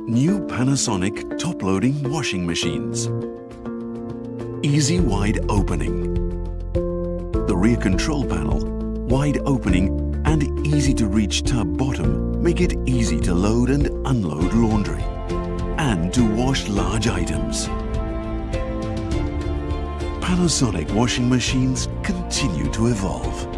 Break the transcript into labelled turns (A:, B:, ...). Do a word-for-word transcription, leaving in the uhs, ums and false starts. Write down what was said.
A: New Panasonic top-loading washing machines. Easy wide opening. The rear control panel, wide opening and easy-to-reach tub bottom make it easy to load and unload laundry and to wash large items. Panasonic washing machines continue to evolve.